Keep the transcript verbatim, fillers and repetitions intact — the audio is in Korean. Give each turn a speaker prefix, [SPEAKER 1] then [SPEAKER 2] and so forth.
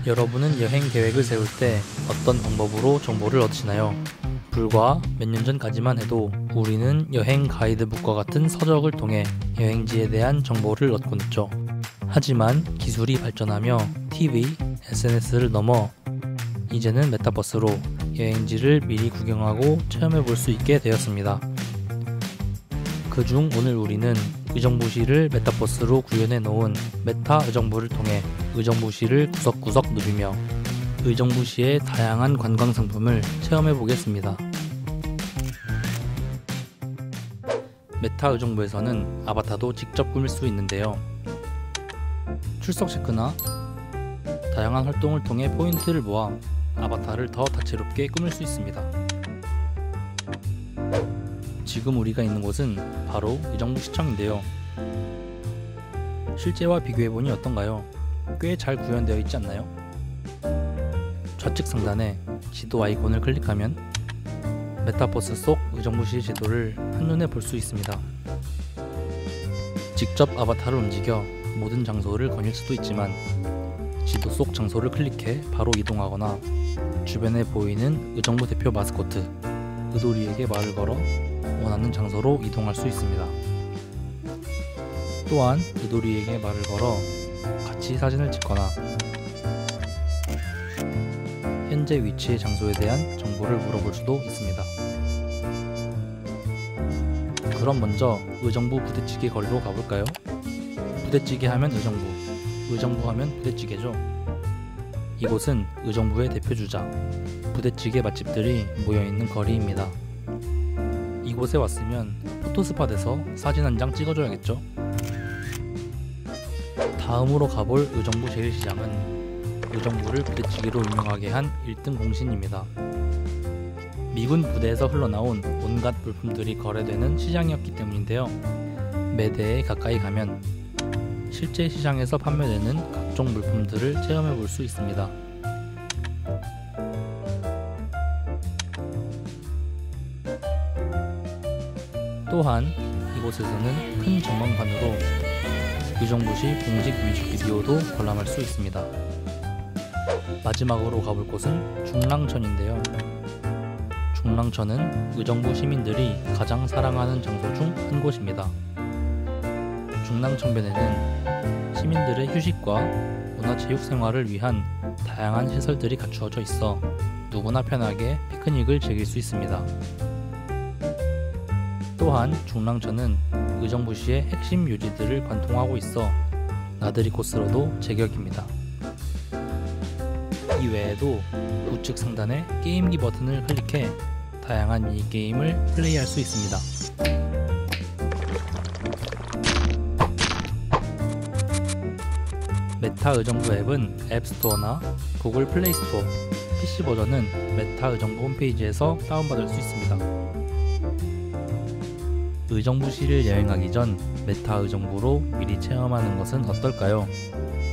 [SPEAKER 1] 여러분은 여행 계획을 세울 때 어떤 방법으로 정보를 얻으시나요? 불과 몇 년 전까지만 해도 우리는 여행 가이드북과 같은 서적을 통해 여행지에 대한 정보를 얻곤 했죠. 하지만 기술이 발전하며 티비, 에스엔에스를 넘어 이제는 메타버스로 여행지를 미리 구경하고 체험해 볼 수 있게 되었습니다. 그중 오늘 우리는 의정부시를 메타버스로 구현해 놓은 메타 의정부를 통해 의정부시를 구석구석 누비며 의정부시의 다양한 관광 상품을 체험해 보겠습니다. 메타 의정부에서는 아바타도 직접 꾸밀 수 있는데요. 출석 체크나 다양한 활동을 통해 포인트를 모아 아바타를 더 다채롭게 꾸밀 수 있습니다. 지금 우리가 있는 곳은 바로 의정부시청인데요. 실제와 비교해보니 어떤가요? 꽤 잘 구현되어 있지 않나요? 좌측 상단에 지도 아이콘을 클릭하면 메타버스 속 의정부시 지도를 한눈에 볼 수 있습니다. 직접 아바타를 움직여 모든 장소를 거닐 수도 있지만 지도 속 장소를 클릭해 바로 이동하거나 주변에 보이는 의정부 대표 마스코트 의도리에게 말을 걸어 원하는 장소로 이동할 수 있습니다. 또한 의도리에게 말을 걸어 같이 사진을 찍거나 현재 위치의 장소에 대한 정보를 물어볼 수도 있습니다. 그럼 먼저 의정부 부대찌개 거리로 가볼까요? 부대찌개 하면 의정부, 의정부 하면 부대찌개죠. 이곳은 의정부의 대표주자 부대찌개 맛집들이 모여있는 거리입니다. 이곳에 왔으면 포토스팟에서 사진 한 장 찍어줘야겠죠? 다음으로 가볼 의정부 제일시장은 의정부를 부대찌개로 유명하게 한 일 등 공신입니다. 미군 부대에서 흘러나온 온갖 물품들이 거래되는 시장이었기 때문인데요. 매대에 가까이 가면 실제 시장에서 판매되는 각종 물품들을 체험해 볼 수 있습니다. 또한 이곳에서는 큰 전광판으로 의정부시 공식 뮤직비디오도 관람할 수 있습니다. 마지막으로 가볼 곳은 중랑천인데요. 중랑천은 의정부 시민들이 가장 사랑하는 장소 중 한 곳입니다. 중랑천변에는 시민들의 휴식과 문화체육생활을 위한 다양한 시설들이 갖추어져 있어 누구나 편하게 피크닉을 즐길 수 있습니다. 또한 중랑천은 의정부시의 핵심 요지들을 관통하고 있어 나들이 코스로도 제격입니다. 이외에도 우측 상단의 게임기 버튼을 클릭해 다양한 미니게임을 플레이할 수 있습니다. 메타 의정부 앱은 앱스토어나 구글 플레이스토어, 피씨 버전은 메타 의정부 홈페이지에서 다운받을 수 있습니다. 의정부시를 여행하기 전 메타 의정부로 미리 체험하는 것은 어떨까요?